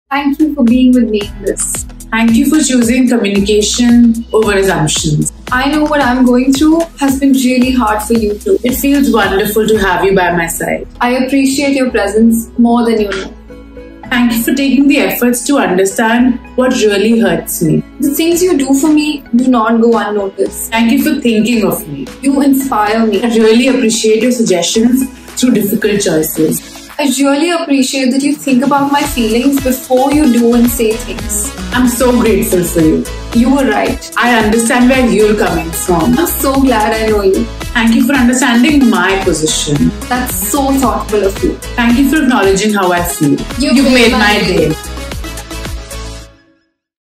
Thank you for being with me in this. Thank you for choosing communication over assumptions. I know what I'm going through has been really hard for you too. It feels wonderful to have you by my side. I appreciate your presence more than you know. Thank you for taking the efforts to understand what really hurts me. The things you do for me do not go unnoticed. Thank you for thinking of me. You inspire me. I really appreciate your suggestions through difficult choices. I really appreciate that you think about my feelings before you do and say things. I'm so grateful for you. You were right. I understand where you're coming from. I'm so glad I know you. Thank you for understanding my position. That's so thoughtful of you. Thank you for acknowledging how I feel. You've made my day.